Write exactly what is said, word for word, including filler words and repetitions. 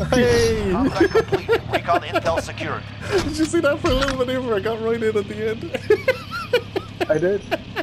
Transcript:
Hey! Contract complete. Recon intel secured. Did you see that for a little maneuver? I got right in at the end. I did.